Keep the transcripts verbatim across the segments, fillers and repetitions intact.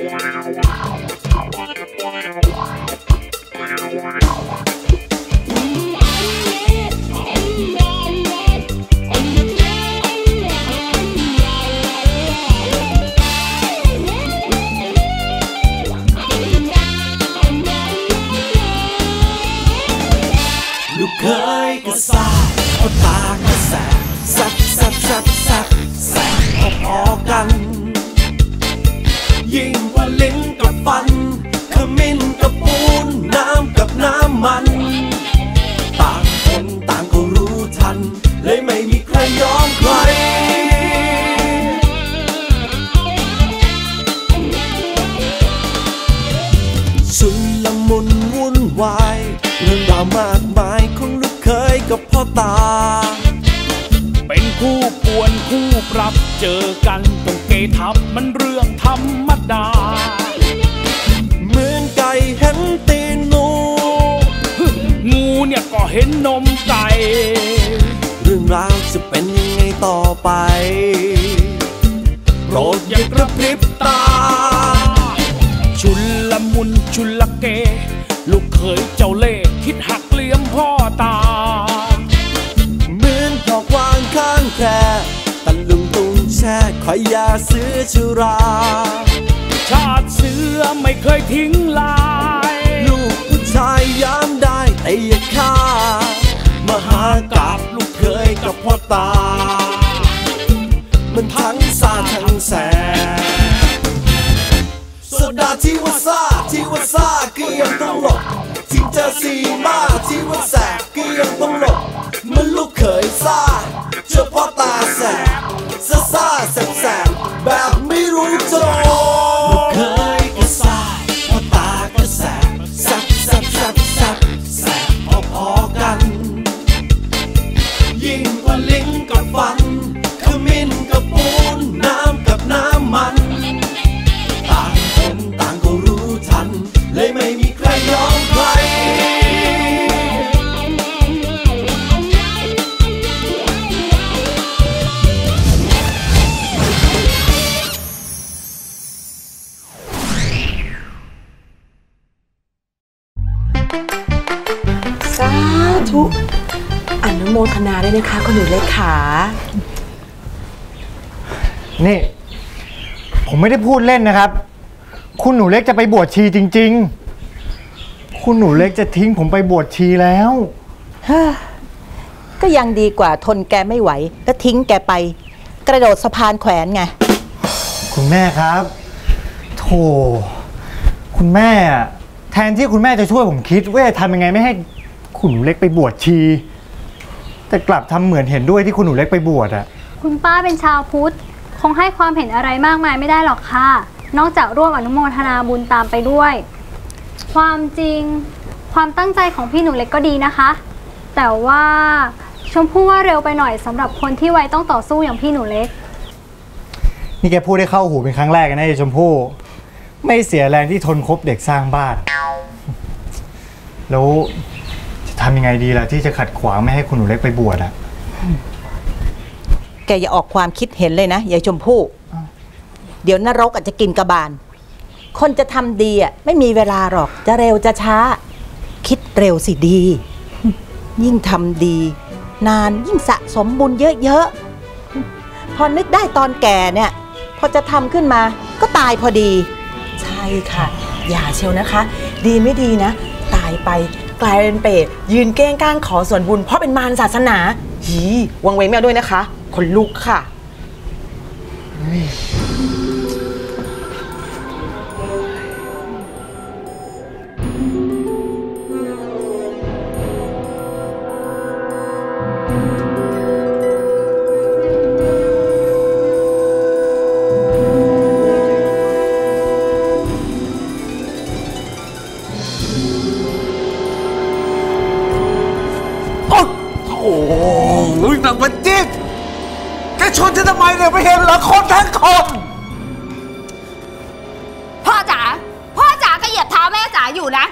ลูกเคยก็ซ่าพ่อตาก็แสบแสบแสบแสบแสบแสบพอๆกันยิ่งกว่าลิ้นกับฟันขมิ้นกับปูนน้ำกับน้ำมันต่างคนต่างก็รู้ทันเลยไม่มีใครยอมใครชุนละมุนวุ่นวายเรื่องราวมากมายของลูกเคยกับพ่อตาเป็นคู่ป่วนคู่ปรับเจอกันต้องเกทับมันเรื่องธรรมดาเหมือนไก่เห็นตีนงูงูเนี่ยก็เห็นนมไก่เรื่องราวจะเป็นยังไงต่อไปโปรดอย่ากระพริบตาชุลละมุนชุลเกลูกเคยเจ้าเล่ห์คิดหักเหลี่ยมพ่อตาเหมือนดอกวางข้างแคร่ตะลุงตุงแช่คอยยาซื้อชุราชาติเสือไม่เคยทิ้งลายลูกผู้ชายย้ำได้แต่อย่าฆ่ามหากาพย์ลูกเคยกับพ่อตามันทั้งซาทั้งแสบโซดาที่ว่าซ่าที่ว่าซ่าก็ยังต้องหลบที่เจอซีมาที่ว่าแสบก็ยังต้องหลบมันลูกเขยซ่าเจอพ่อตาแสบซ่าซ่าแสบแสบแบบไม่รู้จบลูกเคยก็ซ่าพ่อตาก็แสบแสบแสบแสบแสบแสบพอๆกันยิ่งกว่าลิ้นกับฟันขมิ้นกับปูนน้ำกับน้ำมันต่างคนต่างก็รู้ทันเลยไม่มีใครยอมใครสาธุอนุโมทนาด้วยนะคะคุณหนูเล็กขานี่ผมไม่ได้พูดเล่นนะครับคุณหนูเล็กจะไปบวชชีจริงๆคุณหนูเล็กจะทิ้งผมไปบวชชีแล้วก็ยังดีกว่าทนแกไม่ไหวแล้วทิ้งแกไปกระโดดสะพานแขวนไงคุณแม่ครับโธ่คุณแม่แทนที่คุณแม่จะช่วยผมคิดว่าจะทำยังไงไม่ให้คุณหนูเล็กไปบวชชีแต่กลับทำเหมือนเห็นด้วยที่คุณหนูเล็กไปบวชอ่ะคุณป้าเป็นชาวพุทธคงให้ความเห็นอะไรมากมายไม่ได้หรอกค่ะนอกจากร่วมอนุโมทนาบุญตามไปด้วยความจริงความตั้งใจของพี่หนูเล็กก็ดีนะคะแต่ว่าชมพู่ว่าเร็วไปหน่อยสำหรับคนที่วัยต้องต่อสู้อย่างพี่หนูเล็กนี่แกพูดได้เข้าหูเป็นครั้งแรกนะชมพู่ไม่เสียแรงที่ทนคบเด็กสร้างบ้านแล้วจะทำยังไงดีล่ะที่จะขัดขวางไม่ให้คุณหนูเล็กไปบวชอ่ะแกอย่าออกความคิดเห็นเลยนะยายชมพู่เดี๋ยวนรกอาจจะกินกระบาลคนจะทำดีอ่ะไม่มีเวลาหรอกจะเร็วจะช้าคิดเร็วสิดียิ่งทำดีนานยิ่งสะสมบุญเยอะๆพอนึกได้ตอนแก่เนี่ยพอจะทำขึ้นมาก็ตายพอดีใช่ค่ะอย่าเชียวนะคะดีไม่ดีนะตายไปกลายเป็นเปรตยืนเก้งก้างขอส่วนบุญเพราะเป็นมารศาสนาหีวังเวงแมวด้วยนะคะคนลุกค่ะหนังมันจิ๊บแกชนฉันทำไมเนี่ยไม่เห็นเหรอคนทั้งคนพ่อจ๋าพ่อจ๋าก็เหยียบเท้าแม่จ๋าอยู่นะ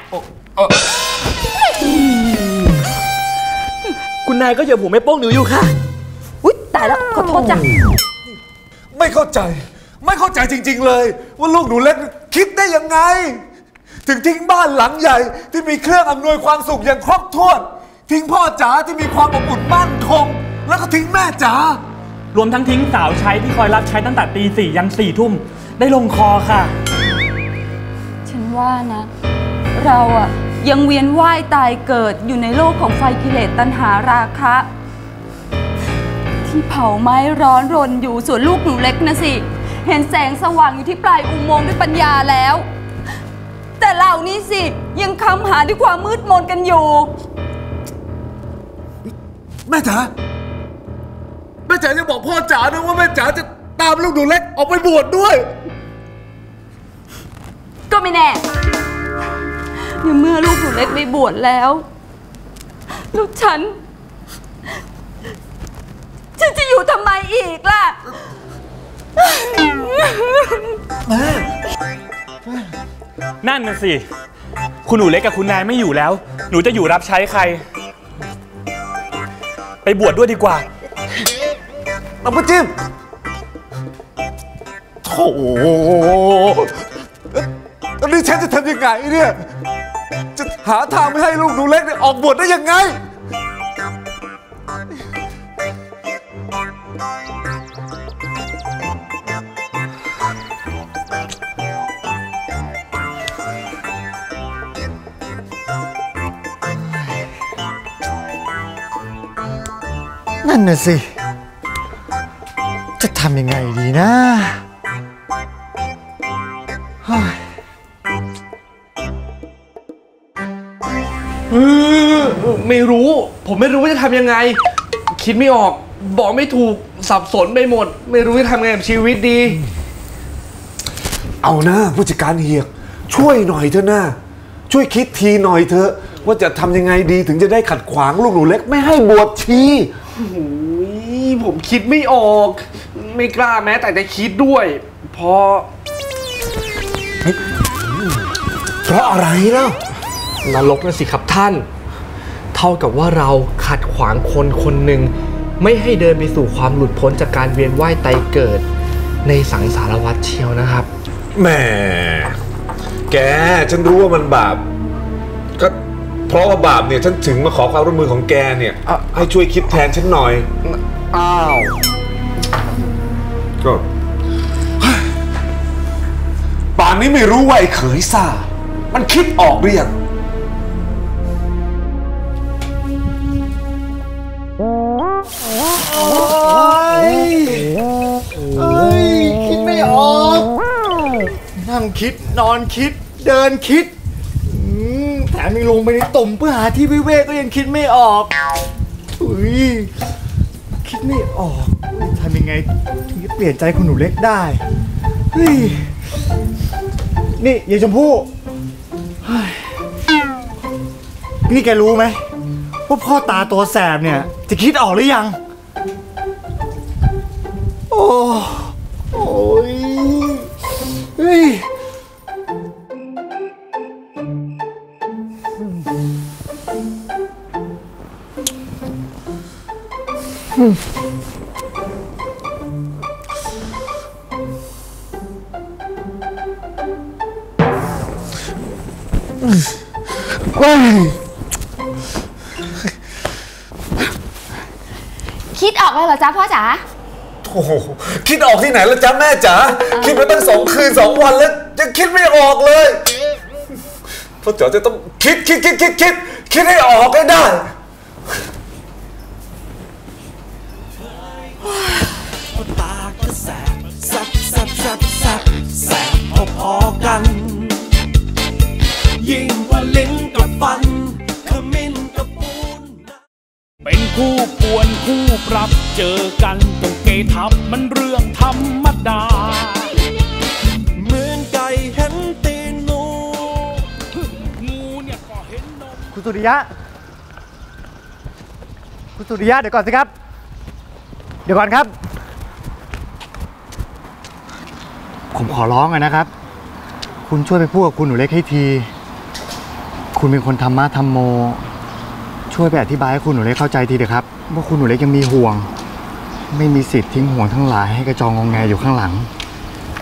คุณนายก็เหยียบหัวแม่โป้งหนูอยู่ค่ะอุ๊ยตายแล้วขอโทษจ้ะไม่เข้าใจไม่เข้าใจจริงๆเลยว่าลูกหนูเล็กคิดได้ยังไงถึงทิ้งบ้านหลังใหญ่ที่มีเครื่องอำนวยความสุขอย่างครบถ้วนทิ้งพ่อจ๋าที่มีความอบอุ่นมั่นคงแล้วก็ทิ้งแม่จ๋ารวมทั้งทิ้งสาวใช้ที่คอยรับใช้ตั้งแต่ตีสี่ยันสี่ทุ่มได้ลงคอค่ะฉันว่านะเราอะยังเวียนว่ายตายเกิดอยู่ในโลกของไฟกิเลสตัณหาราคะที่เผาไม้ร้อนรนอยู่ส่วนลูกหนูเล็กนะสิเห็นแสงสว่างอยู่ที่ปลายอุโมงค์ด้วยปัญญาแล้วแต่เรานี่สิยังคำหาด้วยความมืดมนกันอยู่แม่จ๋าแม่จ๋าจะบอกพ่อจ๋าด้วยว่าแม่จ๋าจะตามลูกหนูเล็กออกไปบวชด้วยก็ไม่แน่ในเมื่อลูกหนูเล็กไปบวชแล้วลูกฉันฉันจะอยู่ทำไมอีกล่ะแม่นั่นน่ะสิคุณหนูเล็กกับคุณนายไม่อยู่แล้วหนูจะอยู่รับใช้ใครไปบวชด้วยดีกว่าเอาไปจิ้มโถ่ตอนนี้ฉันจะทำยังไงเนี่ยจะหาทางไม่ให้ลูกหนูเล็กเนี่ยออกบวชได้ยังไงนั่นน่ะสิจะทำยังไงดีนะไม่รู้ผมไม่รู้ว่าจะทำยังไงคิดไม่ออกบอกไม่ถูกสับสนไปหมดไม่รู้จะทำไงกับชีวิตดีเอานะผู้จัดการเฮียกช่วยหน่อยเถอะนะช่วยคิดทีหน่อยเถอะว่าจะทำยังไงดีถึงจะได้ขัดขวางลูกหนูเล็กไม่ให้บวชชีผมคิดไม่ออกไม่กล้าแม้แต่จะคิดด้วยเพราะเพราะอะไรเล่านรกนั่นสิครับท่านเท่ากับว่าเราขัดขวางคนคนหนึ่งไม่ให้เดินไปสู่ความหลุดพ้นจากการเวียนว่ายตายเกิดในสังสารวัฏเชียวนะครับแหมแกฉันรู้ว่ามันบาปก็เพราะว่าบาปเนี่ยฉันถึงมาขอความร่วมมือของแกเนี่ยให้ช่วยคิดแทนฉันหน่อยอ้าวก็ป่านนี้ไม่รู้ว่าไอ้เขยซ่ามันคิดออกหรือยังเอ้ยคิดไม่ออกนั่งคิดนอนคิดเดินคิดแถมยังลงไปในตุ่มเพื่อหาที่วิเวกก็ยังคิดไม่ออกอุ้ยคิดไม่ออกทำยังไงถึงจะเปลี่ยนใจคุณหนูเล็กได้เฮ้ยนี่ยายชมพู่นี่แกรู้ไหมว่าพ่อตาตัวแสบเนี่ยจะคิดออกหรือยังโอ้โอ้ยเฮ้ยคิดออกแล้วเหรอจ๊ะพ่อจ๋าโอ้โหคิดออกที่ไหนแล้วจ๊ะแม่จ๋าคิดมาตั้งสองคืนสองวันแล้วยังคิดไม่ออกเลยพ่อจ๋าจะต้องคิดคิดคิดคิดคิดคิดให้ออกให้ได้ตาก็แสบแสบแสบแสบแสบแสบพอๆกันยิ่งกว่าลิ้นกับฟันขมิ้นกับปูนเป็นคู่ป่วนคู่ปรับเจอกันตรงเกทับมันเรื่องธรรมดาเหมือนไก่เห็นตีนงูงูเนี่ยก็เห็นนมคุณสุริยะคุณสุริยะเดี๋ยวก่อนสิครับเดี๋ยวก่อนครับผมขอร้องอะนะครับคุณช่วยไปพูดกับคุณหนูเล็กให้ทีคุณเป็นคนธรรมะธรรมโมช่วยไปอธิบายให้คุณหนูเล็กเข้าใจทีเถอะครับว่าคุณหนูเล็กยังมีห่วงไม่มีสิทธิ์ทิ้งห่วงทั้งหลายให้กระจองงงแงอยู่ข้างหลัง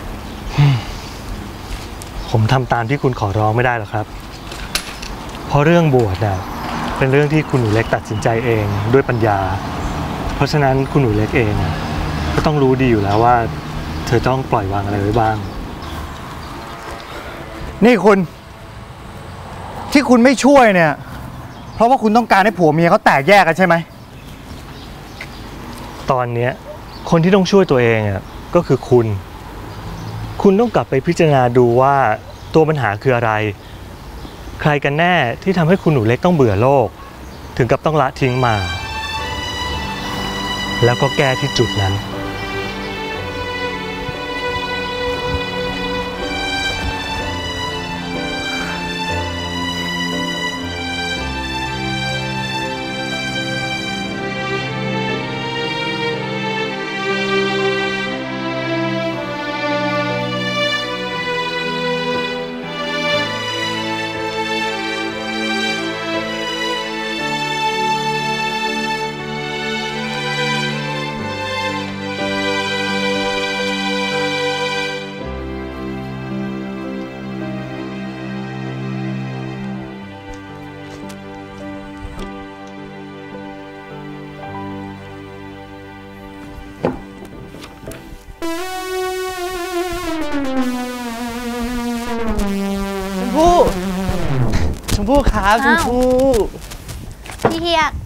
ผมทำตามที่คุณขอร้องไม่ได้หรอกครับเพราะเรื่องบวชน่ะเป็นเรื่องที่คุณหนูเล็กตัดสินใจเองด้วยปัญญาเพราะฉะนั้นคุณหนูเล็กเองก็ต้องรู้ดีอยู่แล้วว่าเธอต้องปล่อยวางอะไรไว้บ้างนี่คุณที่คุณไม่ช่วยเนี่ยเพราะว่าคุณต้องการให้ผัวเมียเขาแตกแยกกันใช่ไหมตอนนี้คนที่ต้องช่วยตัวเองอ่ะก็คือคุณคุณต้องกลับไปพิจารณาดูว่าตัวปัญหาคืออะไรใครกันแน่ที่ทำให้คุณหนูเล็กต้องเบื่อโลกถึงกับต้องละทิ้งมาแล้วก็แก้ที่จุดนั้นชมพู่ครับชมพู่พี่เฮียก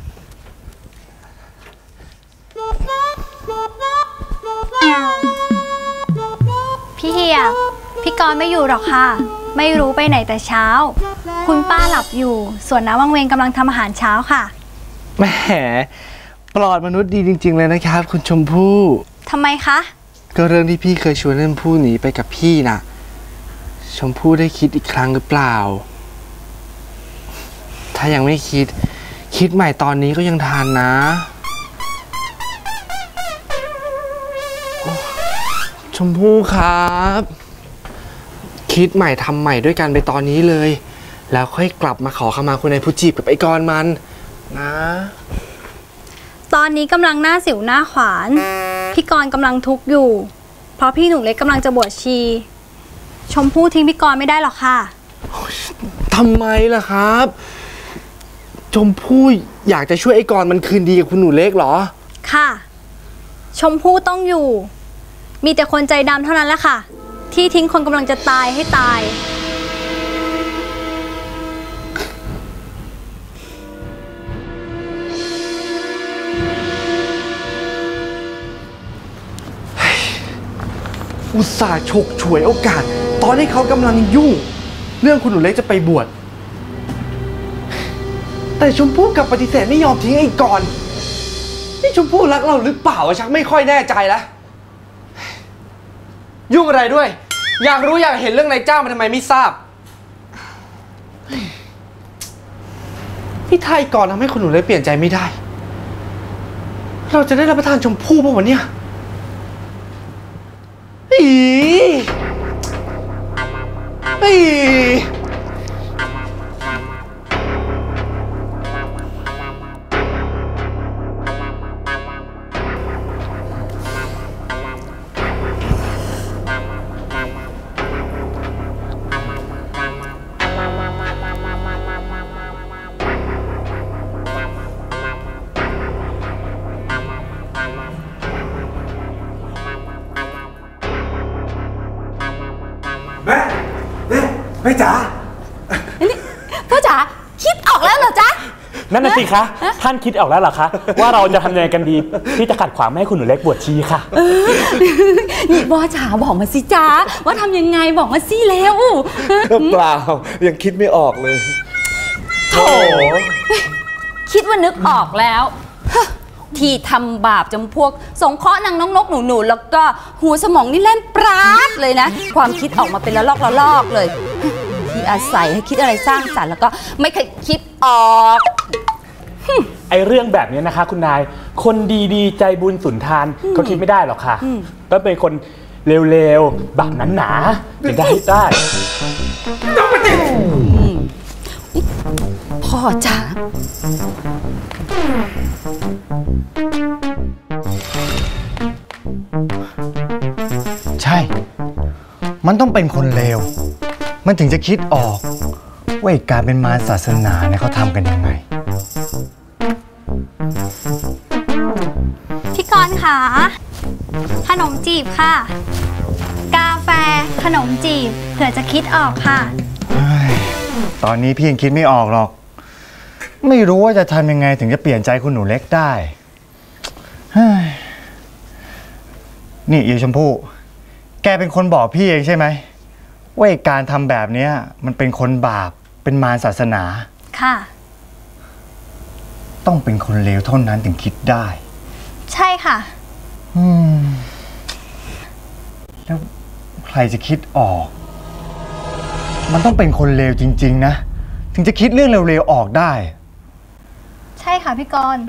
พี่เฮียกพี่กรณ์ไม่อยู่หรอกค่ะไม่รู้ไปไหนแต่เช้าคุณป้าหลับอยู่ส่วนน้าวังเวงกำลังทำอาหารเช้าค่ะแหมปลอดมนุษย์ดีจริงๆเลยนะครับคุณชมพู่ทำไมคะก็เรื่องที่พี่เคยชวนเล่นพู่หนีไปกับพี่น่ะชมพู่ได้คิดอีกครั้งหรือเปล่าถ้ายังไม่คิดคิดใหม่ตอนนี้ก็ยังทันนะชมพู่ครับคิดใหม่ทำใหม่ด้วยกันไปตอนนี้เลยแล้วค่อยกลับมาขอขมาคุณนายผู้จีบกับไอ้กรมันนะตอนนี้กำลังหน้าสิวหน้าขวานพี่กรณ์กำลังทุกข์อยู่เพราะพี่หนูเล็กกำลังจะบวชชีชมพู่ทิ้งพี่กรณ์ไม่ได้หรอกค่ะทำไมล่ะครับชมพู่อยากจะช่วยไอ้กรมันคืนดีกับคุณหนูเล็กเหรอค่ะชมพู่ต้องอยู่มีแต่คนใจดำเท่านั้นแหละค่ะที่ทิ้งคนกำลังจะตายให้ตายอุตส่าห์ฉกฉวยโอกาสตอนที่เขากำลังยุ่งเรื่องคุณหนูเล็กจะไปบวชแต่ชมพู่กลับปฏิเสธไม่ยอมทิ้งไอ้กรนี่ชมพู่รักเราหรือเปล่าชักไม่ค่อยแน่ใจแล้วยุ่งอะไรด้วยอยากรู้อยากเห็นเรื่องนายจ้างมันทำไมไม่ทราบพี่ไทยก่อนทำให้คุณหนูเล็กเปลี่ยนใจไม่ได้เราจะได้รับประทานชมพู่ป่ะวันเนี้ยอีอีแม่แม่แม่จ๋านี่พ่อจ๋าคิดออกแล้วเหรอจ๊ะนั่นน่ะสิคะท่านคิดออกแล้วเหรอคะว่าเราจะทำยังไงกันดีที่จะขัดขวางไม่ให้คุณหนูเล็กบวชชีค่ะนี่พ่อจ๋าบอกมาสิจ๊ะว่าทำยังไงบอกมาสิแล้วเปล่ายังคิดไม่ออกเลยโถคิดว่านึกออกแล้วที่ทำบาปจำพวกสงเคราะห์นางนกนกหนูหนูแล้วก็หัวสมองนี่เล่นปราดเลยนะความคิดออกมาเป็นละลอกละลอกเลยที่อาศัยให้คิดอะไรสร้างสรรค์แล้วก็ไม่เคยคิดออกไอเรื่องแบบนี้นะคะคุณนายคนดีๆใจบุญสุนทานเขาคิดไม่ได้หรอกค่ะต้องเป็นคนเร็วๆบาปหนาๆถึงจะคิดได้พ่อจ๋าใช่มันต้องเป็นคนเลวมันถึงจะคิดออกว่าการเป็นมารศาสนาเนี่ยเขาทำกันยังไงพี่กรณ์ค่ะขนมจีบค่ะ กาแฟขนมจีบเผื่อจะคิดออกค่ะตอนนี้พี่ยังคิดไม่ออกหรอกไม่รู้ว่าจะทำยังไงถึงจะเปลี่ยนใจคุณหนูเล็กได้นี่ยายชมพู่แกเป็นคนบอกพี่เองใช่ไหมว่าการทำแบบนี้มันเป็นคนบาปเป็นมารศาสนาค่ะต้องเป็นคนเลวเท่านั้นถึงคิดได้ใช่ค่ะอืมแล้วใครจะคิดออกมันต้องเป็นคนเลวจริงๆนะถึงจะคิดเรื่องเร็วๆออกได้ใช่ค่ะพี่กรณ์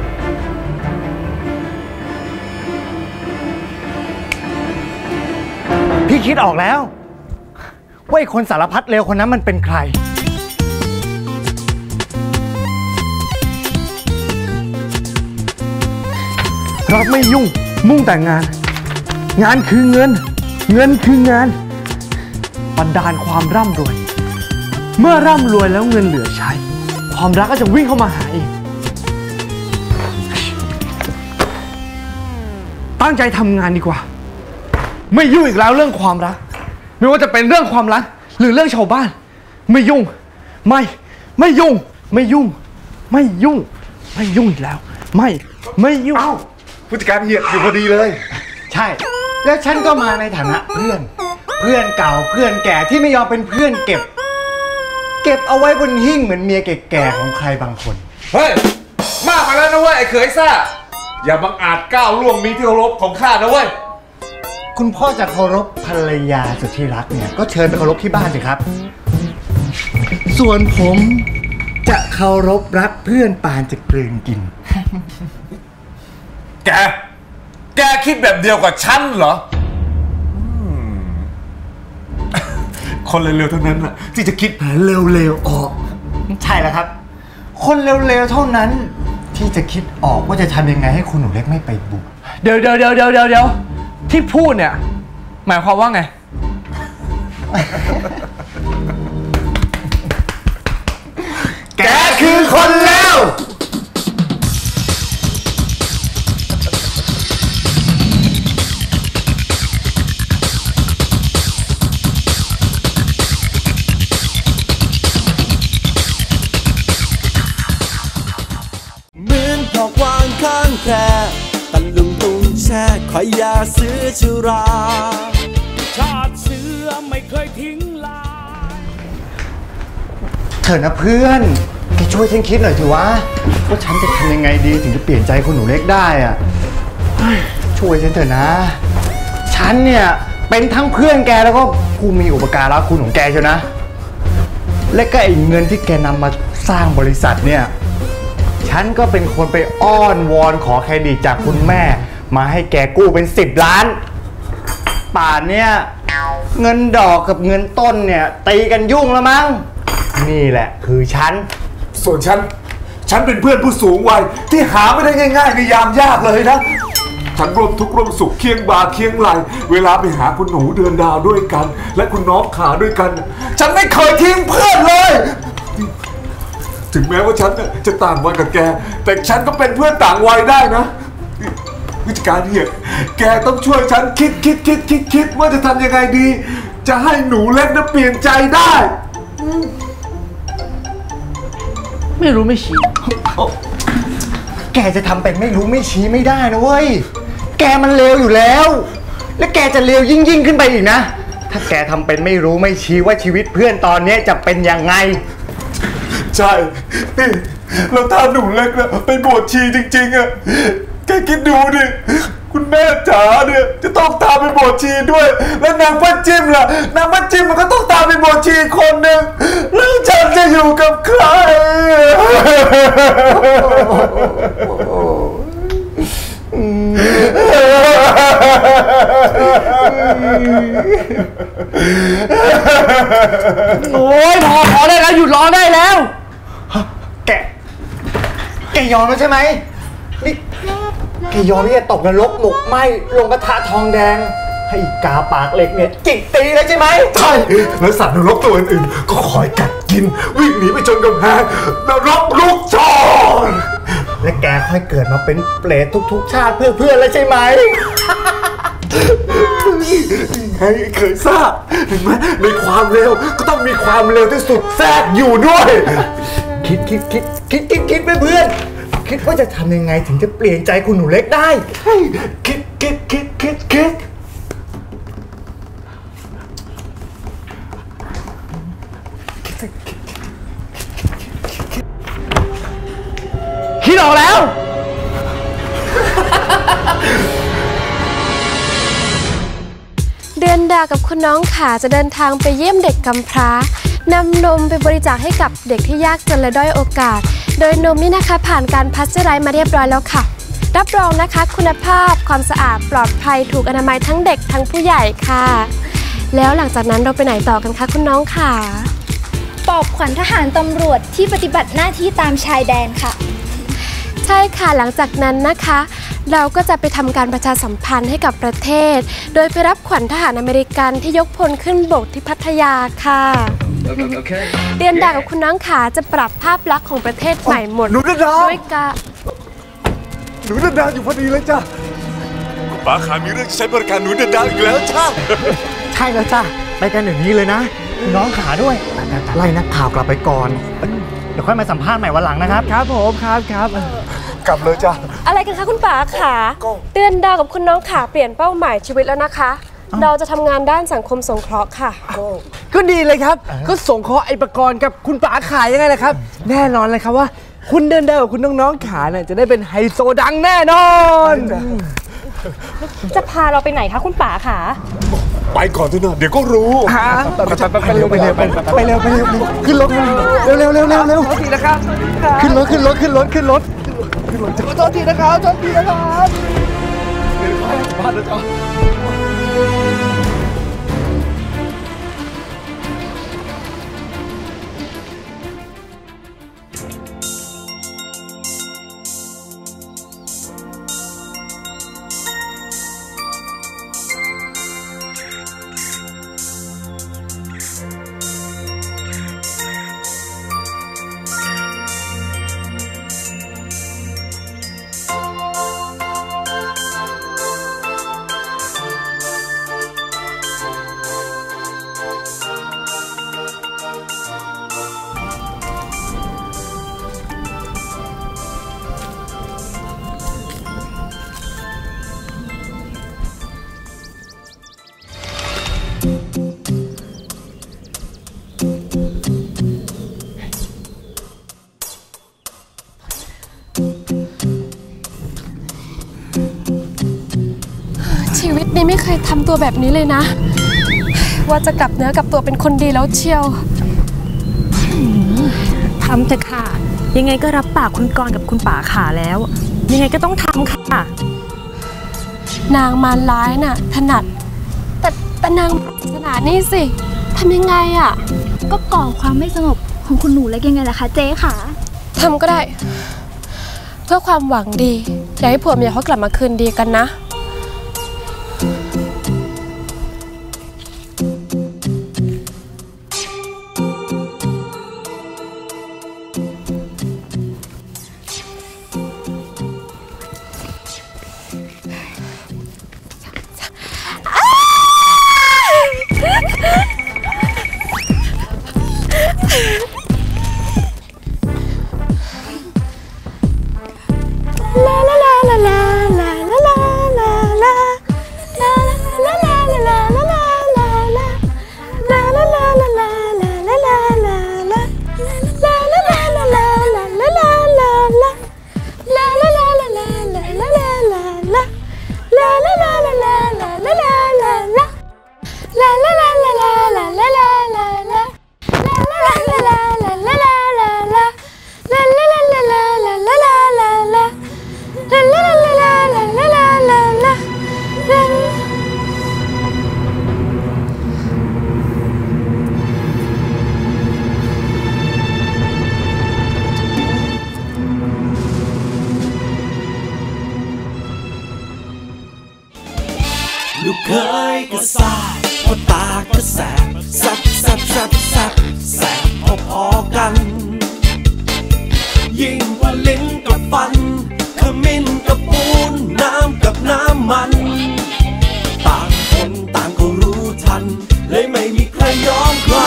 พี่คิดออกแล้วว่าไอ้คนสารพัดเลวคนนั้นมันเป็นใครรับไม่ยุ่งมุ่งแต่งงานงานคือเงินเงินคืองานบันดาลความร่ำรวยเมื่อร่ำรวยแล้วเงินเหลือใช้ความรักก็จะวิ่งเข้ามาหาเองตั้งใจทำงานดีกว่าไม่ยุ่งอีกแล้วเรื่องความรักไม่ว่าจะเป็นเรื่องความรักหรือเรื่องชาวบ้านไม่ยุ่งไม่ไม่ยุ่งไม่ยุ่งไม่ยุ่งไม่ยุ่งอีกแล้วไม่ไม่ยุ่งเอ้าผู้จัดการเฮียอยู่พอดีเลยใช่แล้วฉันก็มาในฐานะเพื่อนเพื่อนเก่าเพื่อนแก่ที่ไม่ยอมเป็นเพื่อนเก็บเก็บเอาไว้บนหิ้งเหมือนเมียแก่ๆของใครบางคนเฮ้ยมากไปแล้วนะเว้ยไอ้เขยซ่าอย่าบังอาจก้าวล่วงมิตรที่เคารพของข้านะเว้ยคุณพ่อจะเคารพภรรยาสุดที่รักเนี่ยก็เชิญไปเคารพที่บ้านสิครับส่วนผมจะเคารพรักเพื่อนปานจะกลืนกินแกแกคิดแบบเดียวกับฉันเหรอคนเร็วๆเท่านั้นแหละที่จะคิดแผนเร็วๆออกใช่แล้วครับคนเร็วๆเท่านั้นที่จะคิดออกว่าจะทำยังไงให้คุณหนูเล็กไม่ไปบุกเดี๋ยวเดี๋ยวเดี๋ยวเดี๋ยวเดี๋ยวที่พูดเนี่ยหมายความว่าไงแกคือคนเลวข้างแคร่ตะลุงตุงแช่ขอยาซื้อชุราชาติเสือไม่เคยทิ้งลาเธอนะเพื่อนแกช่วยฉันคิดหน่อยถือว่าว่าฉันจะทำยังไงดีถึงจะเปลี่ยนใจคุณหนูเล็กได้อะช่วยฉันเถอะนะฉันเนี่ยเป็นทั้งเพื่อนแกแล้วก็ผู้มีอุปการะคุณของแกเชียวนะและก็ไอ้เงินที่แกนำมาสร้างบริษัทเนี่ยฉันก็เป็นคนไปอ้อนวอนขอเครดิตจากคุณแม่มาให้แกกู้เป็นสิบล้านป่านเนี่ยเงินดอกกับเงินต้นเนี่ยตีกันยุ่งแล้วมั้งนี่แหละคือฉันส่วนฉันฉันเป็นเพื่อนผู้สูงวัยที่หาไม่ได้ง่ายๆในยามยากเลยนะฉันร่วมทุกข์ร่วมสุขเคียงบ่าเคียงไหลเวลาไปหาคุณหนูเดือนดาวด้วยกันและคุณน้องขาด้วยกันฉันไม่เคยทิ้งเพื่อนเลยถึงแม้ว่าฉันจะต่างวัยกับแกแต่ฉันก็เป็นเพื่อนต่างวัยได้นะวิธีการเฮียแกต้องช่วยฉันคิดคิดคิดคิดคิดว่าจะทำยังไงดีจะให้หนูเล็กนะเปลี่ยนใจได้ไม่รู้ไม่ชี้แกจะทำเป็นไม่รู้ไม่ชี้ไม่ได้นะเว้ยแกมันเลวอยู่แล้วและแกจะเลวยิ่งยิ่งขึ้นไปอีกนะถ้าแกทำเป็นไม่รู้ไม่ชี้ว่าชีวิตเพื่อนตอนนี้จะเป็นยังไงใช่นี่เราถ้าหนูเล็กนะไปบวชชีจริงๆอะแกคิดดูดิคุณแม่จ๋าเนี่ยจะต้องตามไปบวชชีด้วยแล้วนางป้าจิ้มล่ะนางป้าจิ้มมันก็ต้องตามไปบวชชีคนหนึ่งแล้วฉันจะอยู่กับใครโอ้ยพอพอได้แล้วหยุดร้องได้แล้วแกแกยอมแล้วใช่ไหมนี่แกยอมที่จะตกนรกหมกไหมลงกระทะทองแดงให้กาปากเหล็กเนี่ยจิกตีเลยใช่ไหมใช่แล้วสัตว์นรกตัวอื่นๆก็คอยกัดกินวิ่งหนีไปจนกำแพงนรกลุกโชนและแกค่อยเกิดมาเป็นเปรตทุกๆชาติเพื่อเพื่อนแล้วใช่ไหมไงเคยทราบเห็นไหมในความเร็วก็ต้องมีความเร็วที่สุดแทรกอยู่ด้วยคิดคิดคิดคิดคิดคิดเพื่อนคิดว่าจะทำยังไงถึงจะเปลี่ยนใจคุณหนูเล็กได้คิดคิดคิดคิดคิดคิดออกแล้วเดือนดาวกับคุณน้องขาจะเดินทางไปเยี่ยมเด็กกำพร้านำนมไปบริจาคให้กับเด็กที่ยากจนและด้อยโอกาสโดยนมนี่นะคะผ่านการพัชเจอร์ไรส์มาเรียบร้อยแล้วค่ะรับรองนะคะคุณภาพความสะอาดปลอดภัยถูกอนามัยทั้งเด็กทั้งผู้ใหญ่ค่ะแล้วหลังจากนั้นเราไปไหนต่อกันคะคุณน้องขาปลอบขวัญทหารตำรวจที่ปฏิบัติหน้าที่ตามชายแดนค่ะใช่ค่ะหลังจากนั้นนะคะเราก็จะไปทำการประชาสัมพันธ์ให้กับประเทศโดยไปรับขวัญทหารอเมริกันที่ยกพลขึ้นบกที่พัทยาค่ะ okay. เดือนดาวกับคุณน้องขาจะปรับภาพลักษณ์ของประเทศใหม่หมดหนูดาด้วยกะหนูดาอยู่พอดีเลยจ้ะป้าขามีเรื่องใช้บริการหนูดาอีกแล้วจ้าใช่แล้วจ้ะไปกันเดี๋ยวนี้เลยนะน้องขาด้วยไล่นักข่าวกลับไปก่อนเดี๋ยวค่อยมาสัมภาษณ์ใหม่วันหลังนะครับครับผมครับครับกลับเลยจ้ะอะไรกันคะคุณป๋าขาเดือนดาวกับคุณน้องขาเปลี่ยนเป้าหมายชีวิตแล้วนะคะเราจะทำงานด้านสังคมสงเคราะห์ค่ะก็ดีเลยครับก็สงเคราะห์ไอ้ประกรณ์กับคุณป๋าขายังไงล่ะครับแน่นอนเลยครับว่าคุณเดือนดาวกับคุณน้องๆขาเนี่ยจะได้เป็นไฮโซดังแน่นอนจะพาเราไปไหนคะคุณป๋าขาไปก่อนเถอะนะเดี๋ยวก็รู้ไปเร็วไปเร็วไปเร็วไปเร็วขึ้นรถเร็วเร็วเร็วเร็วเร็วโทษทีนะครับขึ้นรถขึ้นรถขึ้นรถขึ้นรถโทษทีนะครับโทษทีนะครับเดี๋ยวไปบ้านแล้วจ้ะชีวิตนี้ไม่เคยทำตัวแบบนี้เลยนะว่าจะกลับเนื้อกลับตัวเป็นคนดีแล้วเชียวทำเถอะค่ะยังไงก็รับปากคุณกรกับคุณป๋าขาแล้วยังไงก็ต้องทำค่ะนางมารร้ายน่ะถนัดแต่แต่นางศาสนานี่สิทำยังไงอ่ะก็ก่อความไม่สงบของคุณหนูเล็กยังไงล่ะคะเจ๊ค่ะทำก็ได้เพื่อความหวังดีอยากให้ผัวเมียเขากลับมาคืนดีกันนะลูกเคยก็ซ่าพ่อตาก็แสบแสบแสบแสบแสบแสบพอๆกันยิ่งกว่าลิ้นกับฟันขมิ้นกับปูนน้ำกับน้ำมันต่างคนต่างก็รู้ทันเลยไม่มีใครยอมใคร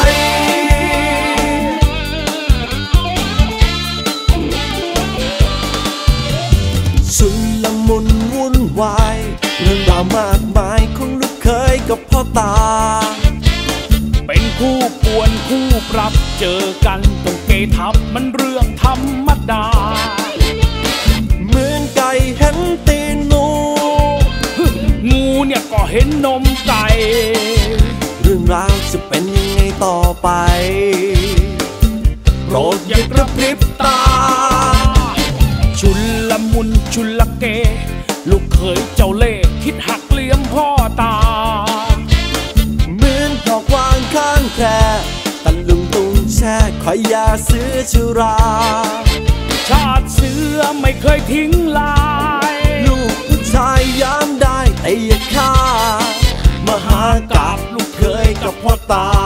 ชุลมุนวุ่นวายเรื่องราวมากมายของลูกเคยกับพ่อตาเป็นคู่ป่วนคู่ปรับเจอกันต้องเกทับมันเรื่องธรรมดาเหมือนไก่เห็นตีนงูงูเนี่ยก็เห็นนมไก่เรื่องราวจะเป็นยังไงต่อไปโปรดอย่ากระพริบตาชุลละมุนชุลละเกลูกเขยเจ้าเล่ห์คิดหักเหลี่ยมพ่อตาเหมือนดอกวางข้างแคร่ตะลุงตุงแช่คอยยาซื้อชุราชาติเสือไม่เคยทิ้งลายลูกผู้ชายย้ำได้แต่อย่าฆ่ามหากาพย์ลูกเคยกับพ่อตา